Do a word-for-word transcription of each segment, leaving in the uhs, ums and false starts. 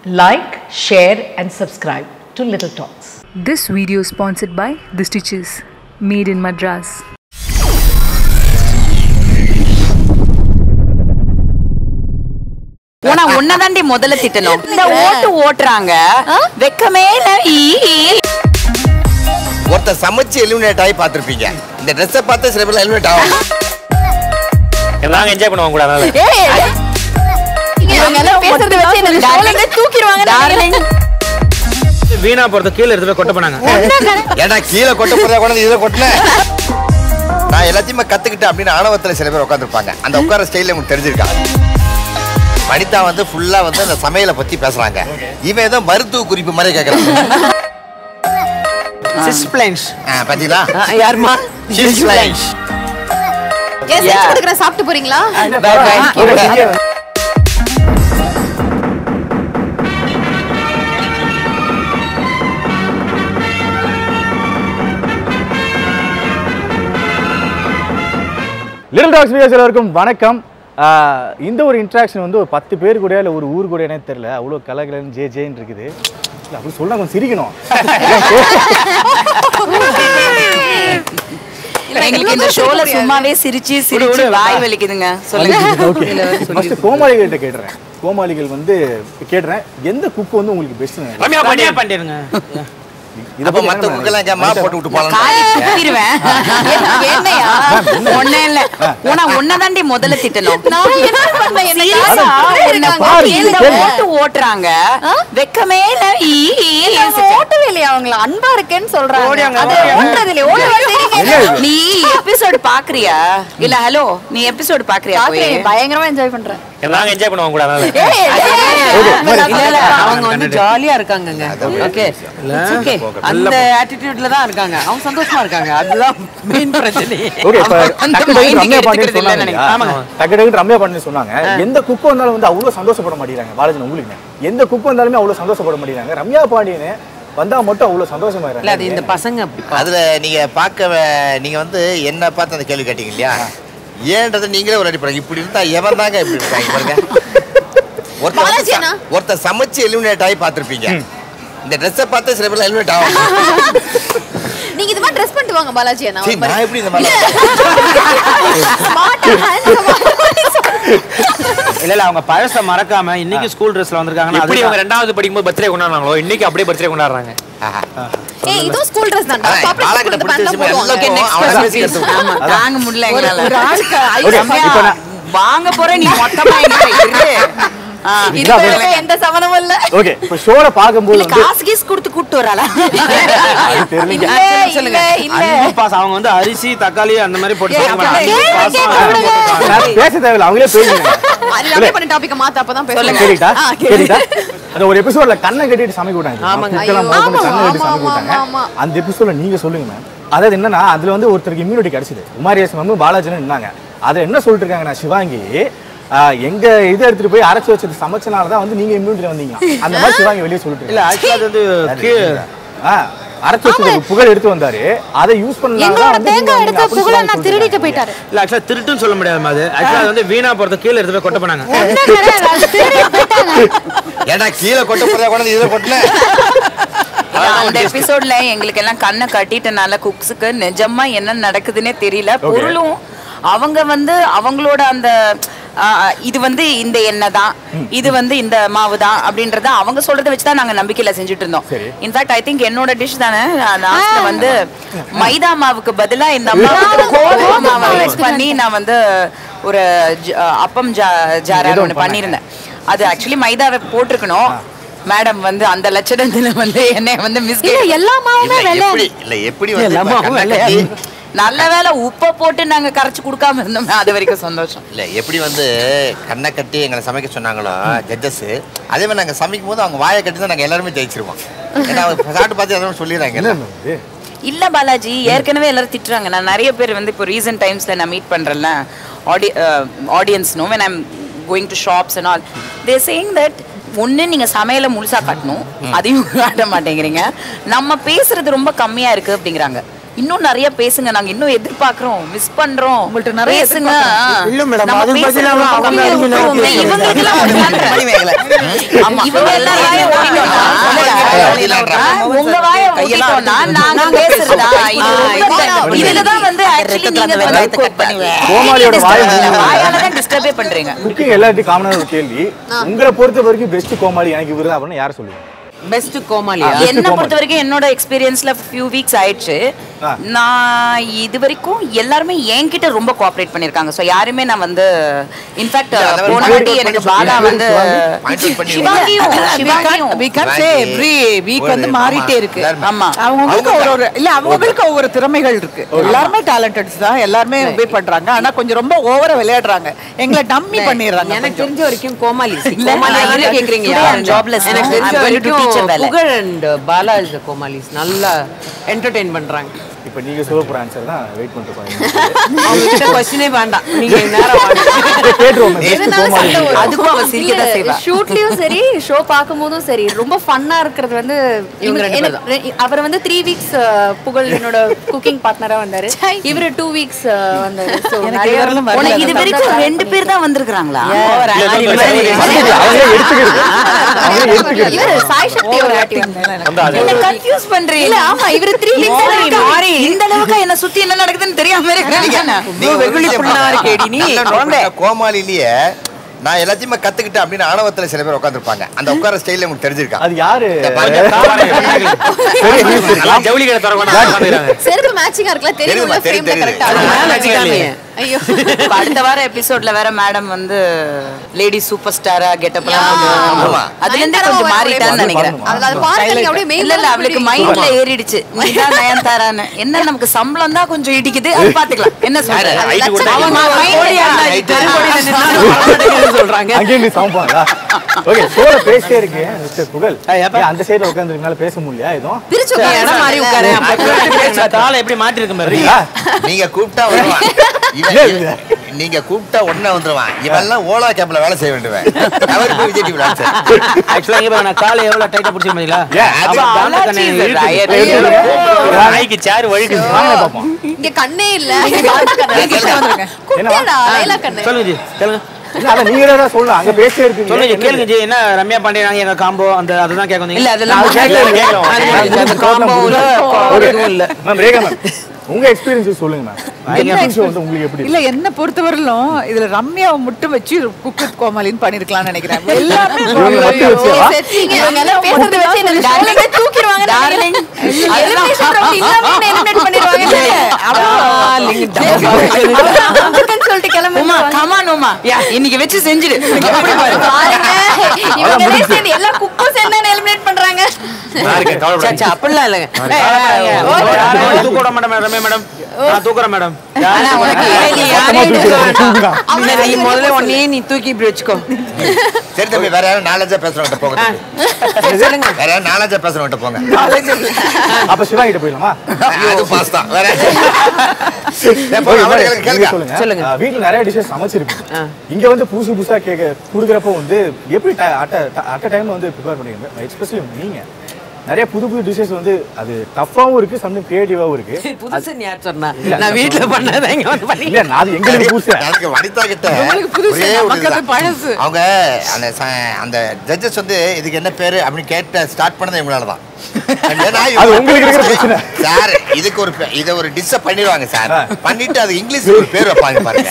Like, share and subscribe to Little Talks. This video is sponsored by The Stitches, made in Madras. உன உன்னதாண்டி முதல்ல திட்டணும். இந்த ஓட்டு ஓட்றாங்க வெக்கமே இல்ல. ஒருத்த சமைச்சு எலிமினேட் ஆகி பார்த்திருப்பீங்க. இந்த ட்ரெஸ்ஸை பார்த்து சில பேர் எலிமினேட் ஆகும். நாங்க என்ஜாய் பண்ணுவோம் கூட. அதனால இவங்க எல்லாம் பேசுறத வச்சு இந்த ஷோல இருந்து தூக்கிடுவாங்க. டார்லிங் வீணா போறத கீழ எடுத்து போய் கொட்ட போனாங்க. ஏடா கீழ கொட்ட போறத கொண்டு இதுல கொட்டல. நான் எல்லாத்தையுமே கத்துக்கிட்டேன் அப்படின்னு ஆணவத்துல சில பேர் உட்கார்ந்திருப்பாங்க. அந்த உட்கார ஸ்டைல்ல உங்களுக்கு தெரிஞ்சிருக்கா? வனிதா வந்து ஃபுல்லா வந்து அந்த சமையலை பத்தி பேசுறாங்க. இவன் ஏதோ மருத்துவ குறிப்பு மாதிரி கேக்குறான். சிஸ்ப்ளைன்ஸ் பாத்தீங்களா? யாருமா? சிஸ்ப்ளைன்ஸ். ஏன் செஞ்சு கொடுக்குற சாப்பிட்டு போறீங்களா? லிட்டில் டாக்ஸ் வியூவர்ஸ் எல்லாருக்கும் வணக்கம். இந்த ஒரு இன்ட்ராக்ஷன் வந்து ஒரு பத்து பேர் கூட இல்லை ஒரு ஊர் கூட என்ன தெரியல, அவ்வளோ கலகலன்னு ஜே ஜேன்னு இருக்குது. இல்லை அப்படி சொன்னா கொஞ்சம் சிரிக்கணும். எங்களுக்கு இந்த ஷோல சும்மாவே சிரிச்சு சிரிச்சு வாய் வலிக்குதுங்க. சொல்லுங்க. Okay, first கோமாளிகள்கிட்ட கேட்டுறேன். கோமாளிகள் வந்து கேட்டுறேன், எந்த குக் வந்து உங்களுக்கு பெஸ்ட்? ரம்யா பாண்டியா பண்ணிருங்க. அப்ப மத்த குக்கெல்லாம் மா போட்டு விட்டு போலாம். காலி குத்திடுவேன். என்னையா? ஒண்ணே இல்ல. உன உன்னதாண்டி முதல்ல திட்டணும். நான் என்ன பண்ண? என்ன ஓட்டு ஓட்றாங்க வெக்கமே இல்ல. ஓட்டவே இல்லையா? அவங்கள அன்பா இருக்கேன்னு சொல்றாங்க. அது ஓடுறது இல்லையா? ஓடுறது. நீ எபிசோட் பாக்குறியா? இல்ல ஹலோ நீ எபிசோட் பாக்குறியா? பயங்கரமா என்ஜாய் பண்றேன். நாங்க என்ஜாய் பண்ணுவோம் கூட. அதனால இல்ல இல்ல அவங்க வந்து ஜாலியா இருக்காங்கங்க. ஓகே ஓகே, அந்த ஆட்டிட்யூட்ல தான் இருக்காங்க. அவங்க சந்தோஷமா இருக்காங்க. அதுதான் மெயின் பிரச்சனை. ஓகே, இப்ப டக்கு ரம்யா பாண்டியன் சொன்னாங்க. ஆமாங்க, டக்கு டக்கு ரம்யா பாண்டியன் சொன்னாங்க. எந்த குக் வந்தாலும் வந்து அவ்வளவு சந்தோஷப்பட மாட்டேங்கிறாங்க. பாலாஜி உங்களுக்கு எந்த குக் வந்தாலுமே அவ்வளவு சந்தோஷப்பட மாட்டேங்கிறாங்க. ரம்யா பாண்டியனே வந்தா மட்டும் அவ்வளவு சந்தோஷமா இருக்காங்க. அது இந்த பசங்க அப்படி. அதுல நீங்க பார்க்க நீங்க வந்து என்ன பார்த்து அந்த கேள்வி கேட்டீங்க இல்லையா? ஏன்றதை நீங்களே ஒரு அடி பாருங்க. இப்படி இருந்தா எவன் தாங்க இப்படி இருக்காங்க பாருங்க. ஒருத்த ஒருத்த சமைச்சு எலிமினேட் ஆகி பார்த்திருப்பீங்க. இந்த ட்ரெஸ்ஸை பார்த்து சில பேர் எலிமினேட் ஆகும். நீங்க இது மாதிரி ட்ரெஸ் பண்ணிட்டு வாங்க பாலாஜி. நான் எப்படி இந்த மாதிரி இல்ல இல்ல அவங்க பழச மறக்காம இன்னைக்கு ஸ்கூல் ட்ரெஸ்ல வந்திருக்காங்க. எப்படி அவங்க ரெண்டாவது படிக்கும்போது பர்த்டே கொண்டாடுறாங்களோ இன்னைக்கு அப்படியே பர்த்டே கொண்டாடுறாங்க. ஏய் இது ஸ்கூல் ட்ரெஸ் தான். பாலாக்கிட்ட பிடிச்சிருச்சு எல்லாம் அவன பேசிட்டு. ஆமா தாங்க முடியல எங்களால. ஒரு ஆளுக்கு ஐயோ வாங்க போற நீ மொத்தமா இரு. இதுக்கு எந்த சம்பந்தமும் இல்ல. ஓகே, இப்ப ஷோல பாக்கும்போது வந்து காசு கீஸ் கொடுத்து கூட்டி வராளா? அது தெரியல. சொல்லுங்க. அன்பு பாஸ் அவங்க வந்து அரிசி தக்காளி அந்த மாதிரி போட்டு பேச தேவையில்ல, அவங்களே பேசுங்க. எல்லாமே பண்ண டாபிக்க மாத்த அப்பதான் பேசலாம். கேட்டா கேட்டா அந்த ஒரு எபிசோட்ல கண்ணை கட்டிட்டு சமைக்க விட்டாங்க. குக்கெல்லாம் கண்ணை கட்டி சமைக்க விட்டாங்க. அந்த எபிசோட்ல நீங்க சொல்லுங்க மேம். அதாவது என்னன்னா அதுல வந்து ஒருத்தருக்கு இம்யூனிட்டி கிடைச்சது. உமாரியஸ் வந்து பாலாஜின்னு இருந்தாங்க. அதுல என்ன சொல்லிட்டு இருக்காங்க, நான் சிவாங்கி எங்க இது எடுத்துட்டு போய் அரைச்சு வச்சது சமைச்சனாலதான் வந்து நீங்க இம்யூனிட்டி வந்தீங்க. அந்த மாதிரி சிவாங்கி வெளியே சொல்லிட்டு இல்ல ஆக்சுவலா அது வந்து அரைச்சு வச்சது புகழ் எடுத்து வந்தாரு. அதை யூஸ் பண்ணலாம். தேங்காய் எடுத்த புகழ நான் திருடிட்டு போயிட்டாரு. இல்ல ஆக்சுவலா திருட்டுன்னு சொல்ல முடியாது. அது ஆக்சுவலா அது வந்து வீணா போறத கீழ எடுத்து போய் கொட்ட போனாங்க. ஏடா கீழ கொட்ட போறத கொண்டு இதுல கொட்டல. அந்த எபிசோட்ல எங்களுக்கு எல்லாம் கண்ணை கட்டிட்டனால குக்ஸுக்கு நிஜமா என்ன நடக்குதுன்னே தெரியல. பொருளும் அவங்க வந்து அவங்களோட அந்த இது வந்து இந்த எண்ணெய் தான், இது வந்து இந்த மாவு தான் அப்படின்றத அவங்க சொல்றதை வச்சுதான் நாங்க நம்பிக்கையில செஞ்சுட்டு இருந்தோம். இன்ஃபேக்ட் ஐ திங்க் என்னோட டிஷ் தானே லாஸ்ட்ல வந்து மைதா மாவுக்கு பதிலா இந்த கோதுமை மாவை யூஸ் பண்ணி நான் வந்து ஒரு அப்பம் ஜாரா ஒன்று பண்ணியிருந்தேன். அது ஆக்சுவலி மைதாவை போட்டிருக்கணும். மேடம் வந்து அந்த லட்சணத்துல வந்து என்னை வந்து மிஸ் எல்லா மாவுமே எப்படி இல்ல எப்படி வந்து நல்ல வேலை உப்பை போட்டு நாங்க கரைச்சு கொடுக்காம இருந்தோம். அது வரைக்கும் சந்தோஷம். இல்ல எப்படி வந்து கண்ணை கட்டி எங்களை சமைக்க சொன்னாங்களோ ஜட்ஜஸ், அதே மாதிரி நாங்க சமைக்கும் போது அவங்க வாயை கட்டி தான் நாங்க எல்லாருமே ஜெயிச்சிருவோம். ஏன்னா சாப்பிட்டு பார்த்து எல்லாரும் சொல்லிடுறாங்க. இல்ல பாலாஜி ஏற்கனவே எல்லாரும் திட்டுறாங்க. நான் நிறைய பேர் வந்து இப்போ ரீசன்ட் டைம்ஸ்ல நான் மீட் பண்றேன்ல ஆடி audience no when I'm going to shops and all they're saying that ஒண்ணு நீங்க சமையல முழுசா காட்டணும், அதையும் காட்ட மாட்டேங்கிறீங்க. நம்ம பேசுறது ரொம்ப கம்மியா இருக்கு அப்படிங்கிறாங்க. இன்னும் நிறைய பேசுங்க, நாங்க இன்னும் எதிர்பார்க்கிறோம், மிஸ் பண்றோம், உங்கள்ட்ட நிறைய பேசுங்க. இல்ல மேடம், அது பதிலா அவங்க இவங்க எல்லாம் ஆமா இவங்க எல்லாம் வாயை ஓடிட்டோம்னா உங்க வாயை ஓடிட்டோம்னா நாங்க பேசுறதா இதுலதான் வந்து ஆக்சுவலி நீங்க கோமாளியோட வாயால தான் டிஸ்டர்பே பண்றீங்க. குக்கிங் எல்லாத்தையும் காமனான ஒரு கேள்வி, உங்களை பொறுத்த வரைக்கும் பெஸ்ட் கோமாளி எனக்கு இவரு தான் அப்படின்னு யார் சொல்லுவீங்க? பெஸ்ட் கோமாளியா? என்ன பொறுத்த வரைக்கும் என்னோட எக்ஸ்பீரியன்ஸ்ல ஃபியூ வீக்ஸ் ஆயிடுச்சு. நான் இது வரைக்கும் எல்லாருமே என்கிட்ட ரொம்ப கோஆபரேட் பண்ணிருக்காங்க. சோ யாருமே நான் வந்து இன்ஃபேக்ட் போன வாட்டி எனக்கு பாலா வந்து சிவாங்கியும் சிவாங்கியும் we can't say every week வந்து மாறிட்டே இருக்கு. ஆமா அவங்களுக்கு ஒரு ஒரு இல்ல அவங்களுக்கு ஒவ்வொரு திறமைகள் இருக்கு. எல்லாரும் டேலண்டட்ஸ் தான், எல்லாரும் ஒபே பண்றாங்க. ஆனா கொஞ்சம் ரொம்ப ஓவரா விளையாடுறாங்க, எங்களை டம்மி பண்ணிடுறாங்க. எனக்கு தெரிஞ்ச வரைக்கும் கோமாளி கோமாளி என்ன கேக்குறீங்க? ஜாப்லெஸ். எனக்கு தெரிஞ்ச வரைக்கும் Pugazh and Bala is the கோமாளிஸ் நல்லா என்டர்டெயின் பண்றாங்க. இப்போ நீங்க சொல்ல போற ஆன்சர் தான் வெயிட் பண்ணிட்டு இருக்கோம். அவங்ககிட்ட क्वेश्चनே வேண்டாம், நீங்க நேரா வாங்க கேட்றோம். பெஸ்ட் கோமாளி அதுக்கு அவ சீக்கிரமா செய்வா. ஷூட்லயும் சரி ஷோ பாக்கும்போதும் சரி ரொம்ப ஃபன்னா இருக்கிறது வந்து இவங்க ரெண்டு பேர் தான். அவர் வந்து த்ரீ வீக்ஸ் புகழ் என்னோட குக்கிங் பார்ட்னரா வந்தாரு, இவரு டூ வீக்ஸ் வந்தாரு. சோ உனக்கு இது வரைக்கும் ரெண்டு பேர் தான் வந்திருக்காங்களா? இவரு சாய் சக்தி ஒரு வாட்டி வந்தாரு. என்ன கன்ஃபியூஸ் பண்றீங்க? இல்ல ஆமா இவரு த்ரீ வீக்ஸ் மாறி இந்த அளவுக்கு என்ன சுத்தி என்ன நடக்குதுன்னு தெரியாம இருக்கீங்க. வெகுளி புண்ணா இருக்கேடி நீ கோமாளிலேயே நான் எல்லாத்தையுமே கத்துக்கிட்டேன் அப்படின்னு ஆணவத்துல சில பேர் உட்காந்துருப்பாங்க. அந்த உட்கார ஸ்டைல உங்களுக்கு தெரிஞ்சிருக்கா? அது யாரு? ஜவுளி கடை தரவாங்க. செருப்பு மேட்சிங்கா இருக்குல, தெரியும்ல ஃப்ரேம்ல கரெக்ட்டா. ஐயோ அடுத்த வார எபிசோட்ல வேற மேடம் வந்து லேடி சூப்பர் ஸ்டாரா கெட்டப்லாம் ஆமா அதுல இருந்து கொஞ்சம் மாறிட்டான்னு நினைக்கிறேன். அது பாருங்க அப்படியே மெயின்ல இல்ல அவளுக்கு மைண்ட்ல ஏறிடுச்சு நீதான் நயன்தாரான்னு. என்ன நமக்கு சம்பளம் தான் கொஞ்சம் இடிக்குது, அது பாத்துக்கலாம். என்ன சொல்ற சொல்றாங்க அங்கே நீ சம்பளம்டா. ஓகே சோல பேசிட்டே இருக்கு மிஸ்டர் புகழ். அந்த சைடுல உட்கார்ந்திருக்கனால பேச முடியல. ஏதோ பிரிச்சு இடம் மாறி உட்காரு. அப்ப தாள எப்படி மாத்தி இருக்கு பாரு. நீங்க கூப்பிட்டா வருவான், நீங்க கூப்பிட்டா உடனே வந்துருவான். இவெல்லாம் ஓலா கேப்ல வேலை செய்ய வேண்டுவேன். அவர் போய் விஜய் டிவி லான்ச் ஆக்சுவலா இங்க நான் காலை எவ்வளவு டைட்டா பிடிச்சிருக்கீங்களா? நாய்க்கு சேர் வழுக்கு வாங்க பாப்போம். இங்க கண்ணே இல்ல, குட்டிடா லைலா கண்ணே. சொல்லுங்க ஜி சொல்லுங்க. இல்ல அத நீங்க தான் சொல்லணும், அங்க பேசிட்டே இருக்கீங்க. சொல்லுங்க கேளுங்க ஜி. என்ன ரம்யா பாண்டியனாங்க எங்க காம்போ அந்த அதுதான் கேட்க வந்தீங்க. இல்ல அதெல்லாம் கேட்கல. அந்த காம்போல ஒருதும் இல்ல. மேம் ரேகா மேம் உங்க எக்ஸ்பீரியன்ஸ் சொல்லுங்க மேம். வந்து உங்களுக்கு எப்படி? இல்ல என்ன பொறுத்தவரையிலும் இதுல ரம்யாவை மட்டும் வச்சு குக் வித் கோமாளின்னு பண்ணிருக்கலாம்னு நினைக்கிறேன். எல்லாமே இவங்க எல்லாம் பேசுறத வச்சு என்ன டார்லிங் தூக்கிடுவாங்க. டார்லிங் எலிமினேஷன் ரவுண்ட் இல்லாம என்ன எலிமினேட் பண்ணிடுவாங்க. டார்லிங் டார்லிங் சொல்லிட்டு கிளம்புமா. கம் ஆன் உமா, இன்னைக்கு வெச்சு செஞ்சிடு. எப்படி பாருங்க இவங்க சேர்ந்து எல்லா குக்கும் சேர்ந்து எலிமினேட் பண்றாங்க. சச்சா அப்படிலாம் இல்லங்க. தூக்கட மேடம் ரம்யா மேடம் நான் தூக்குறேன் மேடம். ஆனா உனக்கு நீ முதல்ல ஒண்ணே நீ தூக்கி இப்படி வச்சுக்கோ. சரி தம்பி, வேற யாரும் நாலேஜா பேசுறவங்க போங்க. சொல்லுங்க வேற யாரும் நாலேஜா பேசுறவங்க போங்க. அப்ப சிவா கிட்ட போயிடலாமா? அது பாஸ் தான். வேற சொல்லுங்க சொல்லுங்க. வீட்ல நிறைய டிஷஸ் சமைச்சிருக்கீங்க. இங்க வந்து புதுசு புதுசா கேக்க குடுக்குறப்போ வந்து எப்படி அட் டைம் வந்து ப்ரிப்பேர் பண்ணுவீங்க? எஸ்பெஷலி நீங்க நிறைய புது புது டிஷஸ் வந்து அது டஃப்பாவும் இருக்கு, சம்டைம் கிரியேட்டிவாவும் இருக்கு. புதுசு நீ யார் சொன்னா? நான் வீட்ல பண்ணத இங்க வந்து பண்ணி. இல்ல நான் எங்களுக்கு புதுசு. எனக்கு வனிதா கிட்ட உங்களுக்கு புதுசு, நமக்கு பழசு. அவங்க அந்த அந்த ஜட்ஜஸ் வந்து இதுக்கு என்ன பேரு அப்படின்னு கேட்ட ஸ்டார்ட் பண்ணது இவங்களால தான். அது உங்களுக்கு இருக்கிற பிரச்சனை சார். இதுக்கு ஒரு இத ஒரு டிஷ் பண்ணிடுவாங்க சார். பண்ணிட்டு அது இங்கிலீஷ்ல ஒரு பேர் வைப்பாங்க பாருங்க.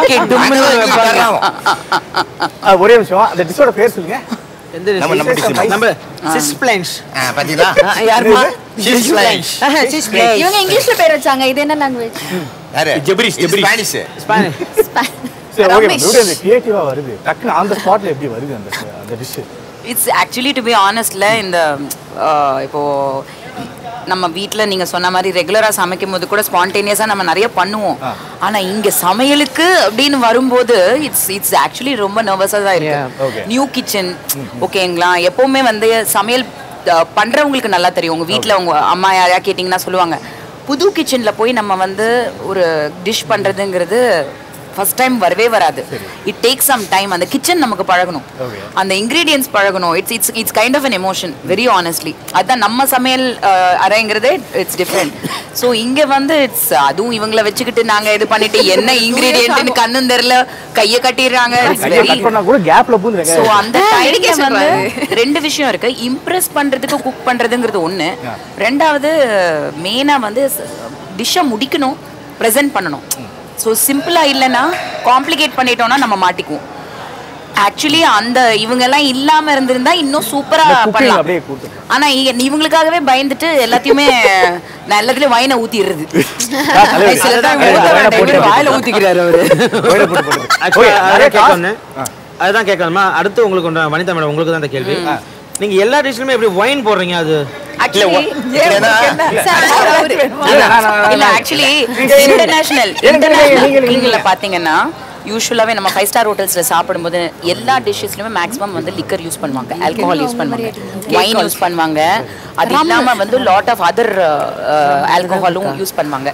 ஒரே நிமிஷம் அந்த டிஷ்ஷோட பேர் சொல்லுங்க. நம்ம நம்ம டிஷ் நம்ம சிஸ் பிளைன்ஸ். பாத்தீங்களா? யாருமா? சிஸ் பிளைன்ஸ். சிஸ் பிளைன்ஸ். இவங்க இங்கிலீஷ்ல பேர் வச்சாங்க. இது என்ன லாங்குவேஜ்? யாரு? ஜெப்ரிஸ் ஜெப்ரிஸ் ஸ்பானிஷ். ஸ்பானிஷ். சரி ஓகே மேம். இது கிரியேட்டிவா வருது. டக்குனு ஆன் தி ஸ்பாட்ல எப்படி வருது அந்த அந்த dish? It's actually to be ஆனஸ்ட்ல இந்த இப்போ நம்ம வீட்டில் நீங்கள் சொன்ன மாதிரி ரெகுலராக சமைக்கும் போது கூட ஸ்பான்டேனியஸாக நம்ம நிறைய பண்ணுவோம். ஆனால் இங்கே சமையலுக்கு அப்படின்னு வரும்போது இட்ஸ் இட்ஸ் ஆக்சுவலி ரொம்ப நர்வஸாக தான் இருக்கு. நியூ கிச்சன் ஓகேங்களா. எப்போவுமே வந்து சமையல் பண்ணுறவங்களுக்கு நல்லா தெரியும். உங்கள் வீட்டில் உங்கள் அம்மா யாரையா கேட்டிங்கன்னா சொல்லுவாங்க. புது கிச்சனில் போய் நம்ம வந்து ஒரு டிஷ் பண்ணுறதுங்கிறது ஃபர்ஸ்ட் டைம் வரவே வராது. It takes some time. அந்த கிச்சன் நமக்கு பழகணும், அந்த இன்கிரீடியன்ஸ் பழகணும். It's it's it's kind of an emotion, very honestly. அதுதான் நம்ம சமையல் அறைங்கிறதே இட்ஸ் டிஃப்ரெண்ட். ஸோ இங்கே வந்து இட்ஸ் அதுவும் இவங்களை வச்சுக்கிட்டு நாங்கள் இது பண்ணிட்டு என்ன இன்கிரீடியன்ட்னு கண்ணும் தெரியல, கையை கட்டிடுறாங்க. ஸோ அந்த டைம்ல வந்து ரெண்டு விஷயம் இருக்கு. இம்ப்ரெஸ் பண்றதுக்கு குக் பண்றதுங்கிறது ஒன்று, ரெண்டாவது மெயினாக வந்து டிஷ்ஷை முடிக்கணும், ப்ரெசென்ட் பண்ணணும். ஸோ சிம்பிளாக இல்லைன்னா காம்ப்ளிகேட் பண்ணிட்டோம்னா நம்ம மாட்டிக்குவோம். ஆக்சுவலி அந்த இவங்க எல்லாம் இல்லாம இருந்திருந்தா இன்னும் சூப்பரா பண்ணலாம். ஆனா இவங்களுக்காகவே பயந்துட்டு எல்லாத்தையுமே நான் எல்லாத்துலயும் வைனை ஊத்திடுறது. வாயில ஊத்திக்கிறாரு அவரு. அதுதான் கேட்கணுமா? அடுத்து உங்களுக்கு வனிதா மேடம், உங்களுக்கு தான் அந்த கேள்வி. நீங்க எல்லா டிஷ்லயுமே எப்படி வைன் போடுறீங்க? அது இன்டர்நேஷனல் இன்டர்நேஷனல் பாத்தீங்கன்னா யூஸ்வலாவே நம்ம ஃபைவ் ஸ்டார் ஹோட்டல்ஸ்ல சாப்பிடும்போது எல்லா டிஷ்ஷஸ்லயுமே மேக்ஸிமம் வந்து லிக்கர் யூஸ் பண்ணுவாங்க, ஆல்கஹால் யூஸ் பண்ணுவாங்க, வைன் யூஸ் பண்ணுவாங்க. அது இல்லாம வந்து லாட் ஆஃப் அதர் ஆல்கஹாலும் யூஸ் பண்ணுவாங்க.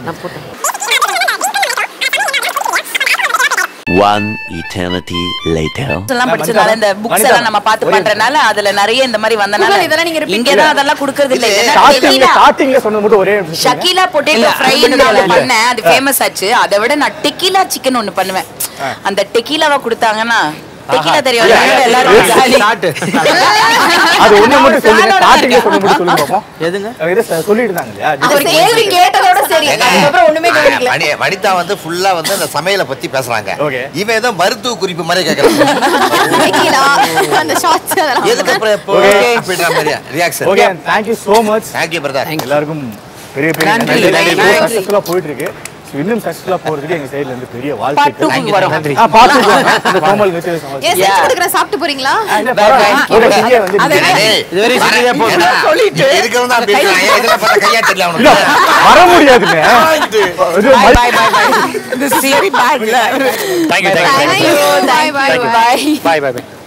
One eternity later. எல்லாம் படிச்சதால இந்த புக்ஸ் எல்லாம் நம்ம பார்த்து பண்றனால அதுல நிறைய இந்த மாதிரி வந்தனால இங்க தான் அதெல்லாம் குடுக்குறது இல்ல. ஸ்டார்டிங்ல சொன்னது மட்டும் ஒரே ஷக்கீலா பொட்டேட்டோ ஃப்ரை நான் பண்ணேன், அது ஃபேமஸ் ஆச்சு. அதை விட நான் டெக்கீலா சிக்கன் ஒன்னு பண்ணுவேன். அந்த டெக்கீலாவை கொடுத்தாங்கன்னா டெக்கீலா தெரியும் எல்லாரும் அது ஒண்ணு மட்டும் சொல்லுங்க. ஸ்டார்டிங்ல சொன்னது மட்டும் சொல்லுங்க பாப்போம். எதுங்க இத சொல்லிட்டாங்க. அவர் கேள்வி கேட்டதோட சரி, அதுக்கப்புறம் ஒண்ணுமே கவனிக்கல. வனிதா வந்து ஃபுல்லா வந்து அந்த சமையலை பத்தி பேசுறாங்க. இவன் ஏதோ மருத்துவ குறிப்பு மாதிரி கேக்குறான். டெக்கீலா அந்த ஷாட்ஸ் அதெல்லாம் எதுக்கு அப்புறம் எப்போ அப்படின்ற மாதிரி reaction. Okay, thank you so much. thank you brother. எல்லாருக்கும் பெரிய பெரிய நன்றி. சக்சஸ்ஃபுல்லா போயிட்டு இருக்கு. இன்னும் சக்சஸ்ஃபுல்லா போறதுக்கு எங்க சைடுல இருந்து பெரிய வாழ்த்துக்கள். ஆ பாத்து அந்த கோமல் வெச்சு ஏ செஞ்சு கொடுக்கற சாப்பிட்டு போறீங்களா? ஓகே வந்து இது வெரி சீரியஸா போறா சொல்லிட்டு இருக்கறவங்க அப்படி இருக்காங்க. இதெல்லாம் பார்த்தா கையா தெரியல அவனுக்கு. வர முடியாதுங்க. Bye bye bye. This is very bad. Thank you, thank you. Bye bye bye. Bye bye bye.